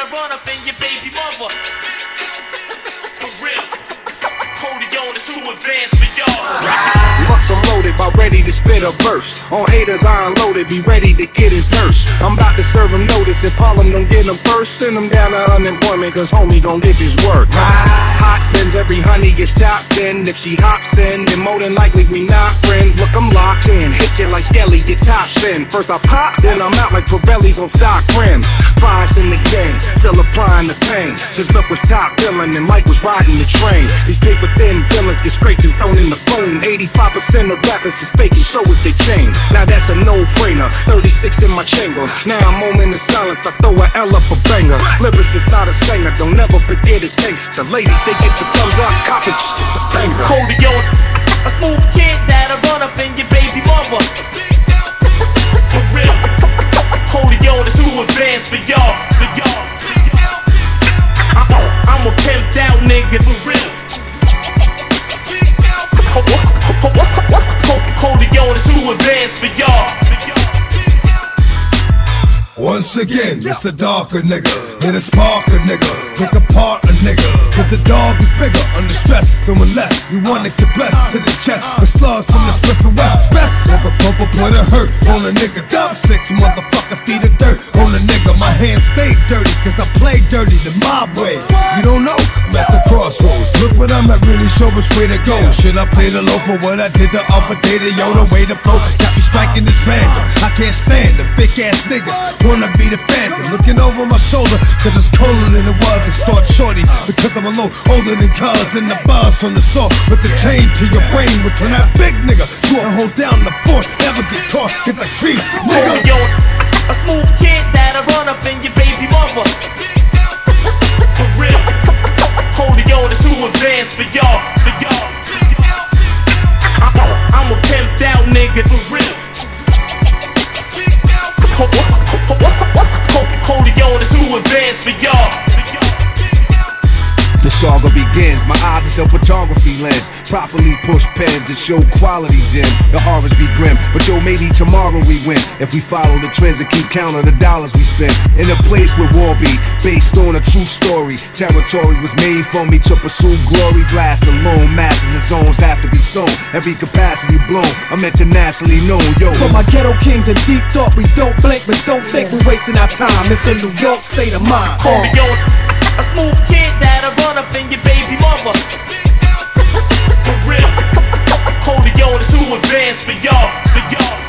that'll run up in your baby mother. For real. Codeon is too advanced for y'all. Bucks I'm loaded, about ready to spit a verse. On haters I unloaded, be ready to get his nurse. I'm about to serve him notice, if Harlem don't get him first, send him down to unemployment, cause homie gon' get his work. Hot pins, every honey gets chopped in. If she hops in, then more than likely we not friends. Look, I'm locked in, hit you like Skelly, get top spin. First I pop, then I'm out like Pirelli's on stock rims. Fires in the game, still applying the pain. Since Milk was top billing and Mike was riding the train. These paper thin villains get scraped and thrown in the phone. 85% of rappers is faking, so is they chain. Now that's a no-brainer, 36 in my chamber. Now I'm moment of silence, I throw a L up a banger. Lyricist not a singer, don't never forget his gangster. Ladies, they get the thumbs up, cop it, just get the finger. Codeon, a smooth kid that'll run up in your baby mother. For real. Codeon is too advanced for y'all. I'm a pimped out nigga, for real. Codeon is too advanced for y'all. Once again, it's the darker nigga, hit a sparker nigga, pick apart a nigga, cause the dog is bigger, under stress, feeling less, you wanna get blessed to the chest, with slugs from the Smith and West, best, never pump or put a hurt on a nigga, dump 6 motherfucker feet of dirt on a nigga, my hands stay dirty, cause I play dirty the mob way, you don't know, I'm at the crossroads, look what I'm at, really show which way to go, should I play the low for what I did the other day, the yo, the way to flow, got me striking this banjo, I can't stand them fake ass niggas, wanna be the phantom, looking over my shoulder, cause it's colder than it was, and start shorty, because I'm a little older than cuz, and the bars from the saw, with the chain to your brain, would turn that big nigga, to a hold down the fort, never get caught, get the creeps, nigga. Codeon, a smooth kid that'll run up in your baby mother. For real. Codeon is too advanced for y'all. I'm a pimped out nigga, for real. Codeon is too advanced for y'all. The saga begins, my eyes is the photography lens. Properly push pens and show quality, Jim. The horrors be grim, but yo, maybe tomorrow we win. If we follow the trends and keep count of the dollars we spend. In a place where war be, based on a true story. Territory was made for me to pursue glory. Glass alone, masses and zones have to be sown. Every capacity blown, I'm internationally known, yo. For my ghetto kings in deep thought, we don't blink, but don't think we're wasting our time. It's a New York state of mind. Codeon, a smooth kid that'll run up in your baby mother. For real. Codeon is too advanced for y'all.